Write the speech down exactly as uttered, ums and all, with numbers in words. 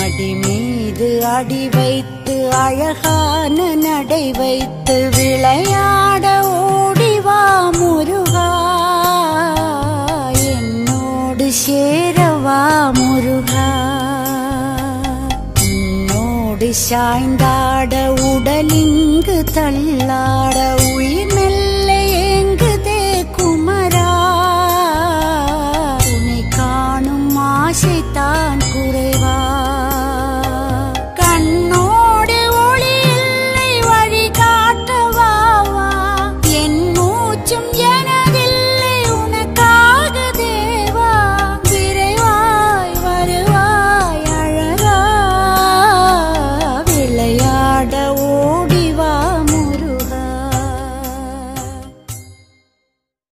அடி மீது அடி வைத்து அழகான நடை வைத்து விளையாட ஓடிவா முருகா என்னோடு சேரவா முருகா உன்னோடு சாய்ந்தாட உடலிங்கு தள்ளாட